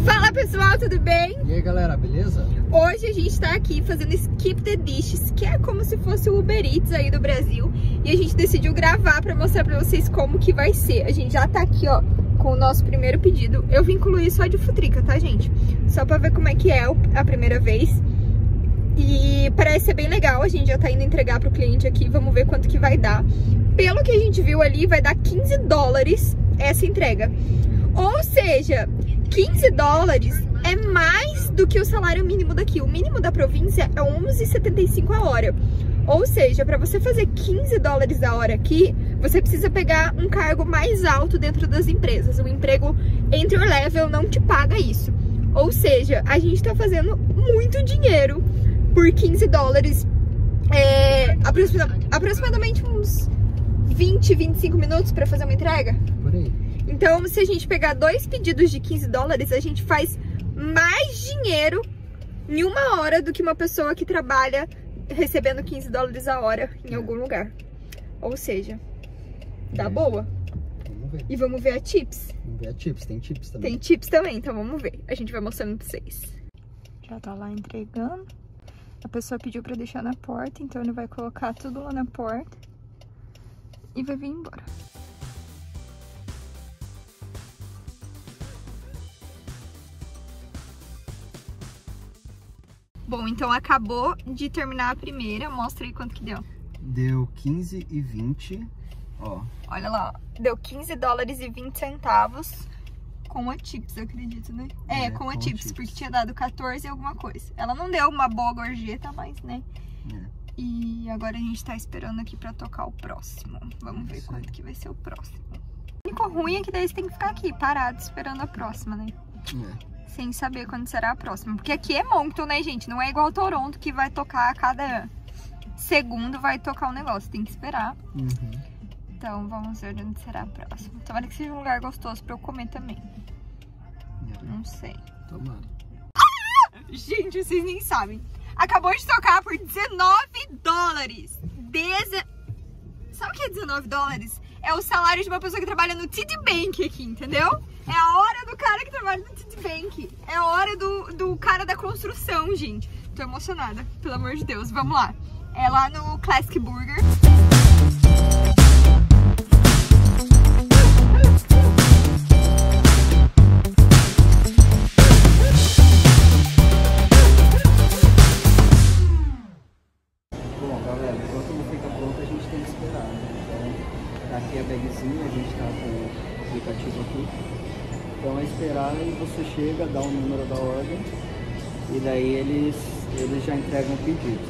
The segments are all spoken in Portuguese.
Fala pessoal, tudo bem? E aí galera, beleza? Hoje a gente tá aqui fazendo Skip the Dishes, que é como se fosse o Uber Eats aí do Brasil. E a gente decidiu gravar pra mostrar pra vocês como que vai ser. A gente já tá aqui, ó, com o nosso primeiro pedido. Eu vim incluir só de futrica, tá, gente? Só pra ver como é que é a primeira vez. E parece ser bem legal, a gente já tá indo entregar pro cliente aqui. Vamos ver quanto que vai dar. Pelo que a gente viu ali, vai dar $15 essa entrega. Ou seja, $15 é mais do que o salário mínimo daqui. O mínimo da província é R$11,75 a hora. Ou seja, para você fazer $15 a hora aqui, você precisa pegar um cargo mais alto dentro das empresas. O emprego entry level não te paga isso. Ou seja, a gente tá fazendo muito dinheiro por $15. Aproximadamente uns 20, 25 minutos para fazer uma entrega. Por aí. Então, se a gente pegar 2 pedidos de $15, a gente faz mais dinheiro em uma hora do que uma pessoa que trabalha recebendo $15 a hora em algum lugar. Ou seja, dá boa. Vamos ver. E vamos ver a tips. Vamos ver a tips, tem tips também. Tem tips também, então vamos ver. A gente vai mostrando pra vocês. Já tá lá entregando. A pessoa pediu pra deixar na porta, então ele vai colocar tudo lá na porta e vai vir embora. Bom, então acabou de terminar a primeira. Mostra aí quanto que deu. Deu 15,20. Ó. Olha lá, ó. Deu $15,20 com a tips, eu acredito, né? Com a tips, porque tinha dado 14 e alguma coisa. Ela não deu uma boa gorjeta, mas, né? E agora a gente tá esperando aqui pra tocar o próximo. Vamos ver quanto que vai ser o próximo. O único ruim é que daí você tem que ficar aqui, parado, esperando a próxima, né? Sem saber quando será a próxima. Porque aqui é Moncton, né, gente? Não é igual Toronto, que vai tocar a cada segundo, vai tocar um negócio. Tem que esperar. Então, vamos ver onde será a próxima. Tomara que seja um lugar gostoso pra eu comer também. Não sei. Tomara. Gente, vocês nem sabem. Acabou de tocar por $19. Sabe o que é $19? É o salário de uma pessoa que trabalha no TD Bank aqui, entendeu? É a hora do cara que trabalha no TD Bank. É a hora do cara da construção, gente. Tô emocionada, pelo amor de Deus. Vamos lá. É lá no Classic Burger. Bom, galera, enquanto não fica pronto, a gente tem que esperar, né? Então, tá aqui a bagzinha, a gente tá com o aplicativo aqui. Então é esperar e você chega, dá o número da ordem e daí eles já entregam o pedido.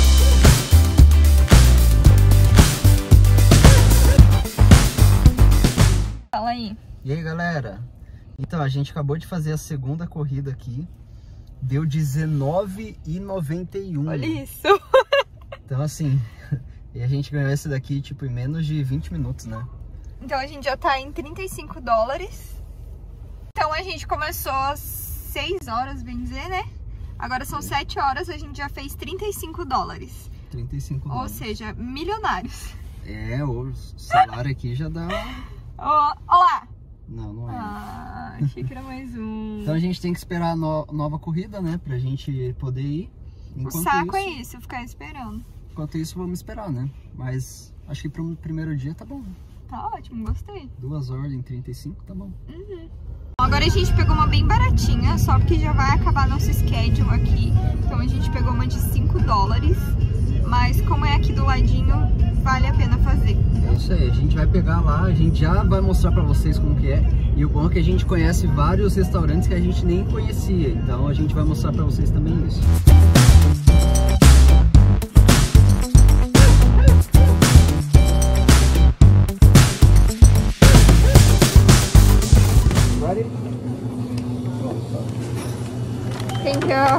Fala aí. E aí galera, então a gente acabou de fazer a segunda corrida aqui, deu R$19,91. Olha isso. Então assim, e a gente ganhou esse daqui tipo em menos de 20 minutos, né? Então a gente já tá em $35. Então a gente começou às 6 horas, bem dizer, né? Agora são 7 horas, a gente já fez $35. 35 Ou dólares. seja, milionários. O salário aqui já dá... Olá! Não é. Achei que era mais um. Então a gente tem que esperar a nova corrida, né? Pra gente poder ir. O saco é isso, ficar esperando. Enquanto isso, vamos esperar, né? Mas acho que pro primeiro dia tá bom. Tá ótimo, gostei. 2 horas em 35, tá bom. Agora a gente pegou uma bem baratinha, só porque já vai acabar nosso schedule aqui. Então a gente pegou uma de $5. Mas como é aqui do ladinho, vale a pena fazer. É isso aí, a gente vai pegar lá, a gente já vai mostrar pra vocês como que é. E o bom é que a gente conhece vários restaurantes que a gente nem conhecia. Então a gente vai mostrar pra vocês também isso. Ready? Thank you.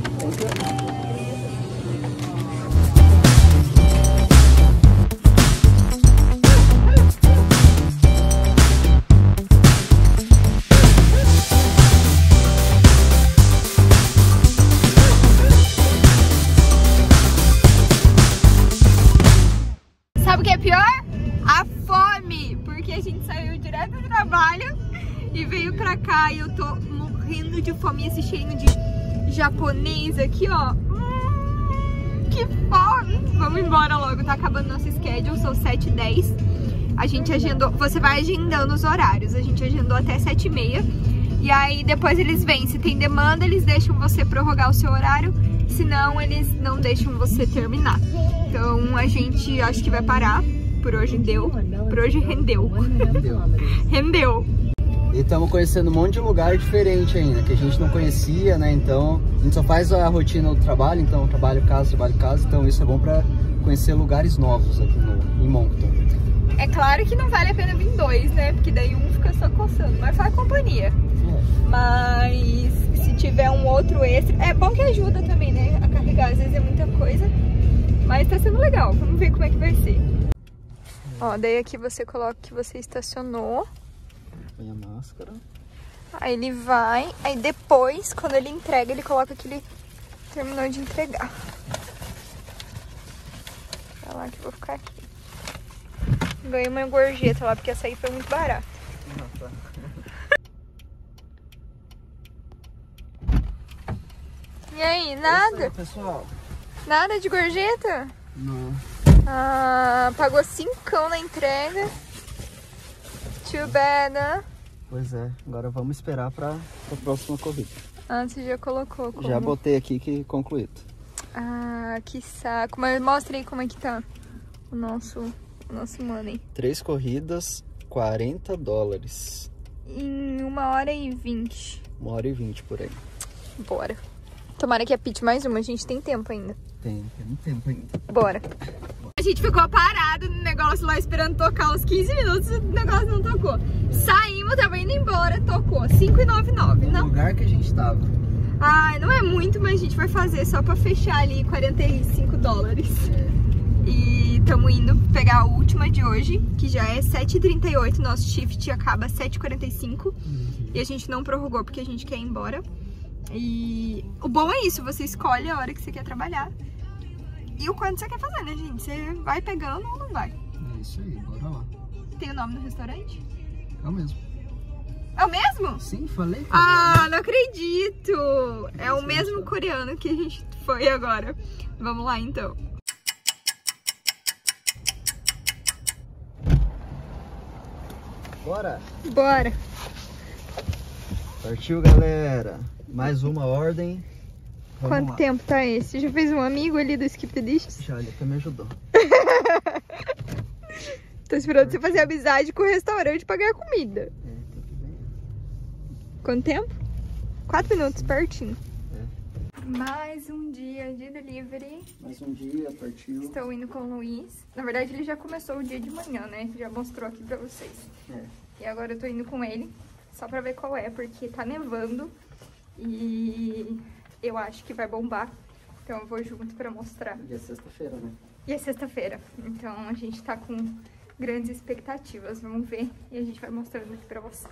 Sabe o que é pior? A fome, porque a gente saiu direto do trabalho e veio pra cá e eu tô morrendo morrendo de fome. E esse cheirinho de japonês aqui, ó. Que fome! Vamos embora logo, tá acabando nosso schedule, são 7h10. A gente agendou, você vai agendando os horários. A gente agendou até 7h30. E aí depois eles vêm, se tem demanda, eles deixam você prorrogar o seu horário. Senão eles não deixam você terminar. Então a gente acho que vai parar. Por hoje deu. Por hoje rendeu. Rendeu. E estamos conhecendo um monte de lugar diferente ainda, que a gente não conhecia, né? Então, a gente só faz a rotina do trabalho, então trabalho casa, então isso é bom para conhecer lugares novos aqui em Moncton. É claro que não vale a pena vir dois, né? Porque daí um fica só coçando, mas faz companhia. Mas se tiver um outro extra, é bom que ajuda também, né? A carregar, às vezes é muita coisa, mas tá sendo legal. Vamos ver como é que vai ser. Ó, daí aqui você coloca que você estacionou. Põe a máscara. Aí ele vai, aí depois, quando ele entrega, ele coloca que ele terminou de entregar. Vai lá que eu vou ficar aqui. Ganhei uma gorjeta lá, porque essa aí foi muito barata. E aí, nada? Aí, pessoal. Nada de gorjeta? Não. Ah, pagou 5 na entrega. Too bad, né? Pois é, agora vamos esperar para a próxima corrida. Ah, você já colocou como? Já botei aqui que concluído. Ah, que saco. Mas mostra aí como é que tá o nosso money. 3 corridas, $40. Em 1h20. 1h20 por aí. Bora. Tomara que apite mais uma, a gente tem tempo ainda. Tem tempo ainda. Bora. A gente ficou parado no negócio lá esperando tocar uns 15 minutos, o negócio não tocou. Saímos, tava indo embora, tocou. 5,99, não? O lugar que a gente tava. Ah, não é muito, mas a gente vai fazer só pra fechar ali $45. E estamos indo pegar a última de hoje, que já é 7h38, nosso shift acaba 7h45. E a gente não prorrogou porque a gente quer ir embora. E o bom é isso, você escolhe a hora que você quer trabalhar e o quanto você quer fazer, né, gente? Você vai pegando ou não vai? É isso aí, bora lá. Tem o nome do restaurante? É o mesmo. É o mesmo? Sim, falei. Ah, não acredito! É o mesmo coreano que a gente foi agora. Vamos lá, então. Bora! Bora! Partiu, galera! Mais uma ordem. Vamos Quanto lá. tempo tá esse? Já fez um amigo ali do Skip the Dishes? Já, ele até me ajudou. Tô esperando você fazer amizade com o restaurante pra ganhar comida. Quanto tempo? 4 minutos, pertinho. Mais um dia de delivery. Mais um dia, partiu. Estou indo com o Luiz. Na verdade, ele já começou o dia de manhã, né? Já mostrou aqui pra vocês. E agora eu tô indo com ele, só pra ver qual é, porque tá nevando. E eu acho que vai bombar. Então eu vou junto pra mostrar. E é sexta-feira, né? E é sexta-feira. Então a gente tá com grandes expectativas. Vamos ver e a gente vai mostrando aqui pra vocês.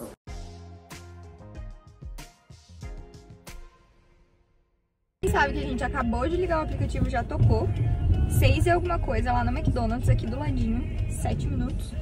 Sabe que a gente acabou de ligar o aplicativo, já tocou 6 e alguma coisa lá no McDonald's, aqui do ladinho, 7 minutos.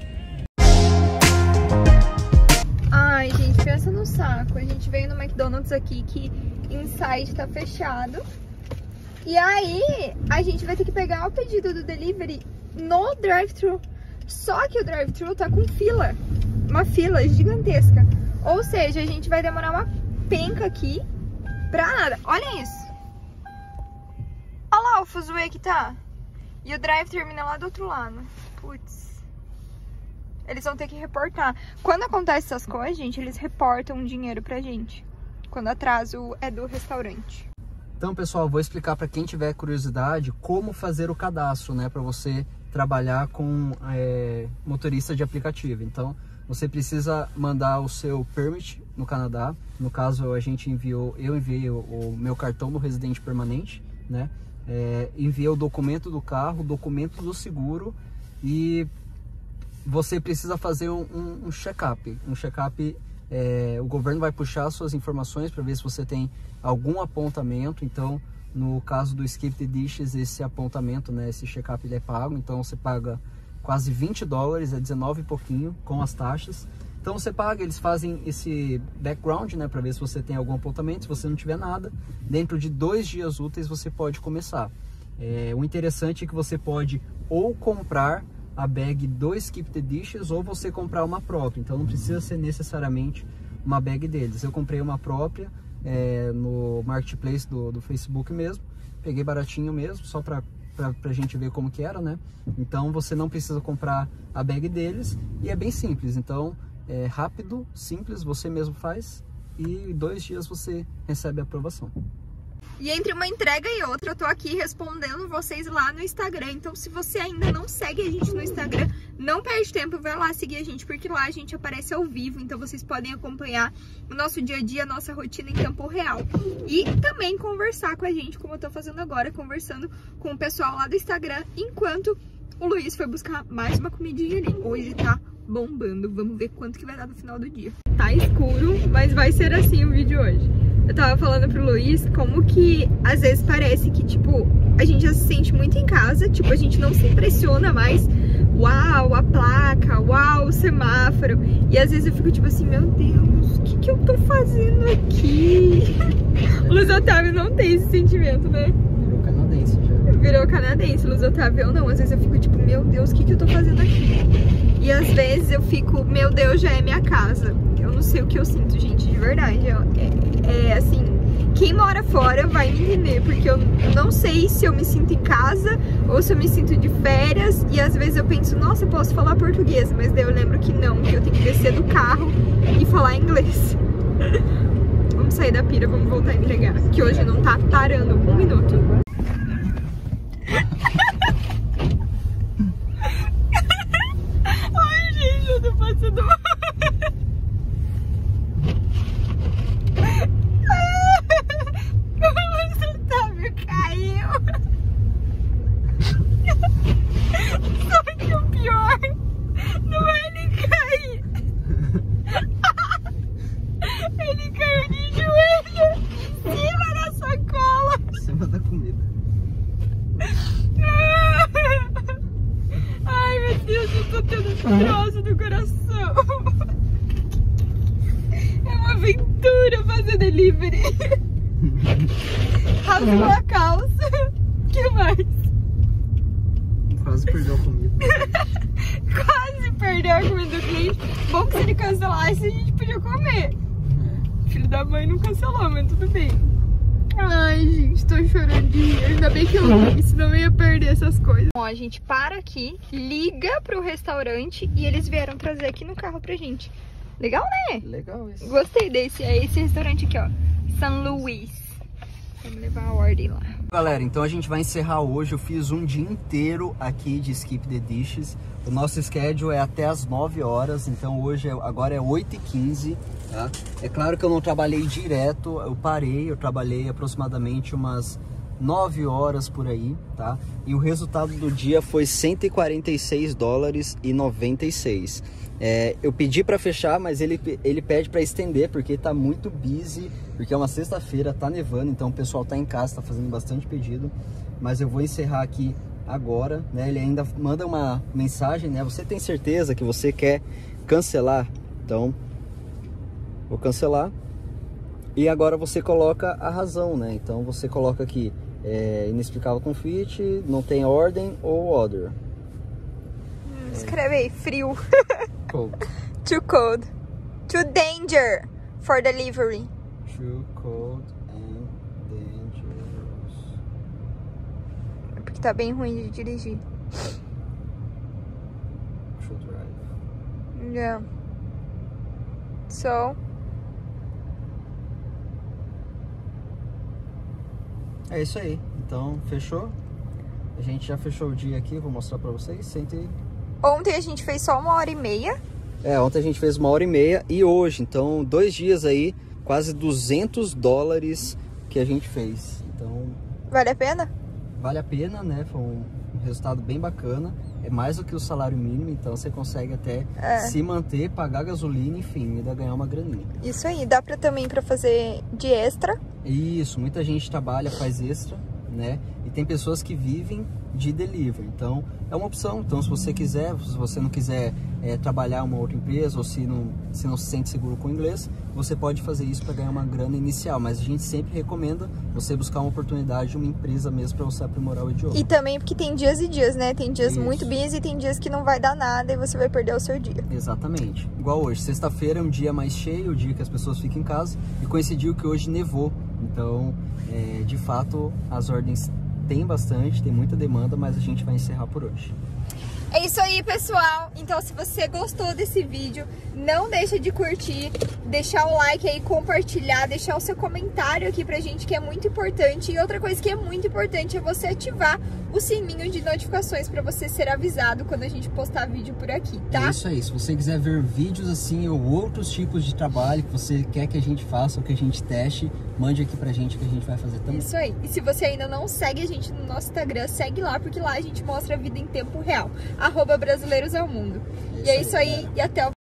Ai, gente, pensa no saco. A gente veio no McDonald's aqui que inside tá fechado. E aí, a gente vai ter que pegar o pedido do delivery no drive-thru. Só que o drive-thru tá com fila, uma fila gigantesca. Ou seja, a gente vai demorar uma penca aqui pra nada. Olha isso. Olha lá o fuzuê que tá. E o drive termina lá do outro lado. Putz. Eles vão ter que reportar. Quando acontece essas coisas, gente, eles reportam dinheiro pra gente. Quando atraso é do restaurante. Então, pessoal, vou explicar para quem tiver curiosidade como fazer o cadastro, né? Para você trabalhar com motorista de aplicativo. Então, você precisa mandar o seu permit no Canadá. No caso, eu enviei o meu cartão do residente permanente, né? Enviei o documento do carro, o documento do seguro e você precisa fazer um check-up. O governo vai puxar suas informações para ver se você tem algum apontamento. Então, no caso do Skip the Dishes, esse apontamento, né, esse check-up ele é pago. Então, você paga quase $20, é 19 e pouquinho com as taxas. Então você paga, eles fazem esse background, né, para ver se você tem algum apontamento. Se você não tiver nada, dentro de 2 dias úteis você pode começar. O interessante é que você pode ou comprar a bag do Skip the Dishes ou você comprar uma própria. Então não precisa ser necessariamente uma bag deles. Eu comprei uma própria no marketplace do Facebook mesmo. Peguei baratinho mesmo, só pra gente ver como que era, né? Então você não precisa comprar a bag deles e é bem simples. Então é rápido, simples, você mesmo faz e 2 dias você recebe a aprovação. E entre uma entrega e outra, eu tô aqui respondendo vocês lá no Instagram. Então, se você ainda não segue a gente no Instagram, não perde tempo, vai lá seguir a gente, porque lá a gente aparece ao vivo. Então, vocês podem acompanhar o nosso dia a dia, a nossa rotina em tempo real. E também conversar com a gente, como eu tô fazendo agora, conversando com o pessoal lá do Instagram, enquanto o Luiz foi buscar mais uma comidinha ali. Hoje tá bombando. Vamos ver quanto que vai dar no final do dia. Tá escuro, mas vai ser assim o vídeo hoje. Eu tava falando pro Luiz como que às vezes parece que, tipo, a gente já se sente muito em casa, tipo, a gente não se impressiona mais. Uau, a placa, uau, o semáforo. E às vezes eu fico tipo assim, meu Deus, o que que eu tô fazendo aqui? O Luiz Otávio não tem esse sentimento, né? Virou canadense já. Virou canadense, Luiz Otávio eu não. Às vezes eu fico tipo, meu Deus, o que que eu tô fazendo aqui? E às vezes eu fico, meu Deus, já é minha casa. Eu não sei o que eu sinto, gente, de verdade. Assim, quem mora fora vai me entender, porque eu não sei se eu me sinto em casa ou se eu me sinto de férias. E às vezes eu penso, nossa, eu posso falar português, mas daí eu lembro que não, que eu tenho que descer do carro e falar inglês. Vamos sair da pira, vamos voltar a entregar, que hoje não tá parando 1 minuto. Ai, gente, eu tô passando mal. Só que o pior não é ele cair. Ele caiu de joelho em cima da sacola. Em cima da comida. Ai, meu Deus, eu tô tendo um troço do coração. É uma aventura fazer delivery. Rasgou a calça. O que mais? Quase perdeu a comida. Quase perdeu a comida do cliente. Bom que se ele cancelasse, a gente podia comer. Filho da mãe não cancelou, mas tudo bem. Ai, gente, tô chorando de rir. Ainda bem que eu vi, senão eu ia perder essas coisas. Bom, a gente para aqui, liga pro restaurante e eles vieram trazer aqui no carro pra gente. Legal, né? Legal isso. Gostei desse. É esse restaurante aqui, ó. San Luis. Vamos levar a ordem lá. Galera, então a gente vai encerrar hoje. Eu fiz um dia inteiro aqui de Skip the Dishes. O nosso schedule é até as 9 horas, então agora é 8h15, tá? É claro que eu não trabalhei direto, eu parei, eu trabalhei aproximadamente umas 9 horas por aí, tá? E o resultado do dia foi $146,96. Eu pedi para fechar, mas ele pede para estender, porque tá muito busy, porque é uma sexta-feira, tá nevando, então o pessoal tá em casa, tá fazendo bastante pedido. Mas eu vou encerrar aqui agora, né? Ele ainda manda uma mensagem, né? Você tem certeza que você quer cancelar? Então, vou cancelar. E agora você coloca a razão, né? Então você coloca aqui, inexplicável conflito, não tem ordem ou order. Escreve aí, frio. Cold. Too cold. Too danger for delivery. Too cold and dangerous. É porque tá bem ruim de dirigir. To drive. Yeah. So. É isso aí. Então, fechou? A gente já fechou o dia aqui, vou mostrar pra vocês. Senta aí. Ontem a gente fez só 1h30. Ontem a gente fez 1h30 e hoje, então 2 dias aí, quase $200 que a gente fez. Então, Vale a pena? Vale a pena, né? Foi um resultado bem bacana. É mais do que o salário mínimo, então você consegue até se manter, pagar gasolina, enfim, ainda ganhar uma graninha. Isso aí, dá também pra fazer de extra. Isso, muita gente trabalha, faz extra, né? E tem pessoas que vivem de delivery, então é uma opção. Então se você quiser, se você não quiser trabalhar uma outra empresa, ou se não se sente seguro com o inglês, você pode fazer isso para ganhar uma grana inicial, mas a gente sempre recomenda você buscar uma oportunidade de uma empresa mesmo para você aprimorar o idioma. E também porque tem dias e dias, né? Tem dias muito busy e tem dias que não vai dar nada e você vai perder o seu dia. Exatamente. Igual hoje, sexta-feira é um dia mais cheio, o dia que as pessoas ficam em casa, e coincidiu que hoje nevou, então de fato as ordens tem bastante, tem muita demanda, mas a gente vai encerrar por hoje. É isso aí, pessoal. Então, se você gostou desse vídeo, não deixa de curtir, deixar o like aí, compartilhar, deixar o seu comentário aqui pra gente, que é muito importante. E outra coisa que é muito importante é você ativar o sininho de notificações pra você ser avisado quando a gente postar vídeo por aqui, tá? É isso aí. Se você quiser ver vídeos assim ou outros tipos de trabalho que você quer que a gente faça ou que a gente teste, mande aqui pra gente que a gente vai fazer também. Isso aí. E se você ainda não segue a gente no nosso Instagram, segue lá, porque lá a gente mostra a vida em tempo real. @brasileirosaomundo. E é isso aí, e até o